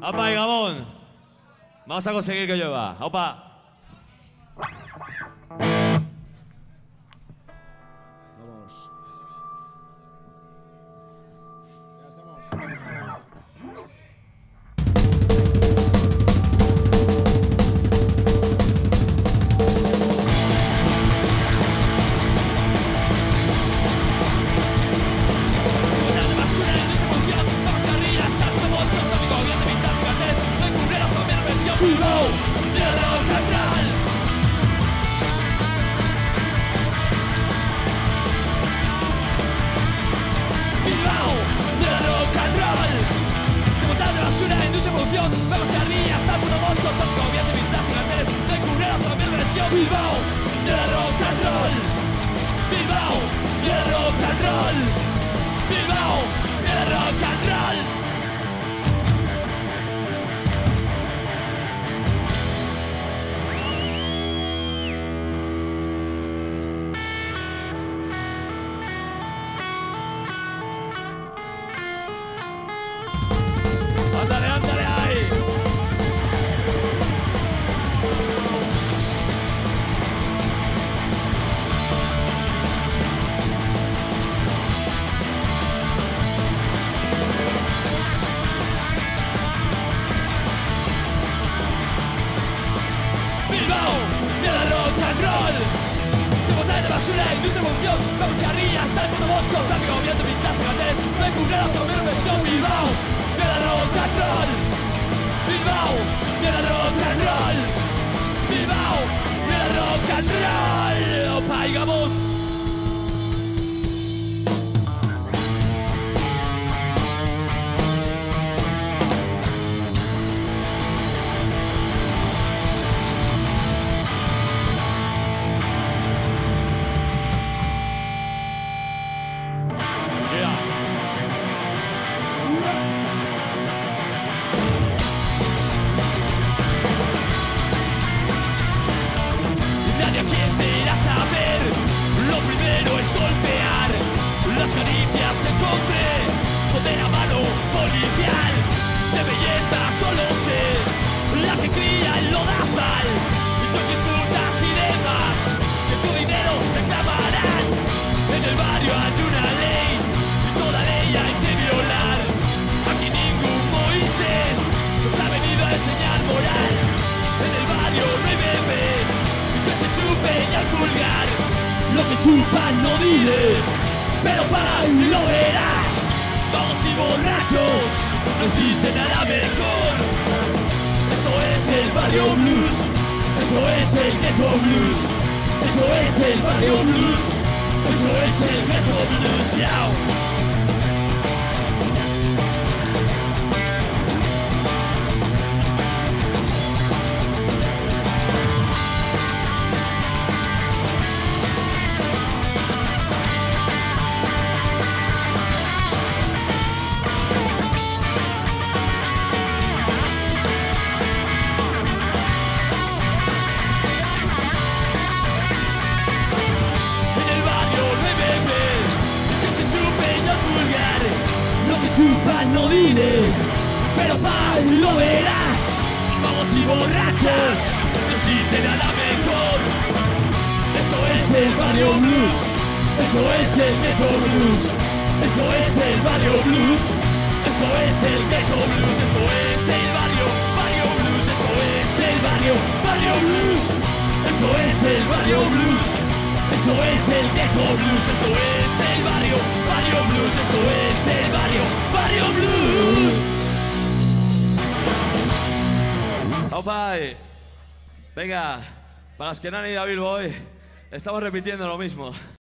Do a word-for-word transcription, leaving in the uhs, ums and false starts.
Opa y Gabón. Vamos a conseguir que llueva. Opa. Vamos. Ya estamos. Bilbao, de rock and roll. Bilbao, de rock and roll. Como tal de basura, industria, producción, vemos carrillas, hasta el puro moncho, tóxico, ambiente, pintas y carteles, de cubrera, también versión. Bilbao, de rock and roll. Bilbao, de rock and roll. Bilbao, de rock and roll. Ándale, ándale ahí. Bilbao, tierra rock and roll. Como tal de basura, industria, producción, vamos carrillas, hasta el puto bocho, tráfico, viento, pintas y carteles, no hay cubreros, también versión. Bilbao, tierra rock and roll. Bilbao, tierra rock and roll. Bilbao, tierra rock and roll. Opa y Gabón. Nadie aquí espera saber. Lo primero es golpear. Las caricias que encontré son de la mano policial. De belleza solo sé la que cría el lodazal. No disputas y demás que tu dinero reclamarán. En el barrio hay una ley y toda ley hay que violar. Aquí ningún Moisés nos ha venido a enseñar moral. En el barrio no hay bebé que se chupe y al pulgar. Lo que chupan no diré, pero para y lo verás. Todos y borrachos, no existe nada mejor. Esto es el barrio blues, eso es el ghetto blues. Eso es el barrio blues, eso es el ghetto blues, yao. Chupan no diré, pero pa' lo verás. Vamos y borrachos, no existe nada mejor. Esto es el barrio blues, esto es el ghetto blues. Esto es el barrio blues, esto es el ghetto blues. Esto es el barrio, barrio blues. Esto es el barrio, barrio blues. Esto es el barrio blues. Esto es el ghetto blues, esto es el barrio, barrio blues, esto es el barrio, barrio blues. Opa. y- Venga, para los que no han ido a Bilbao hoy, estamos repitiendo lo mismo.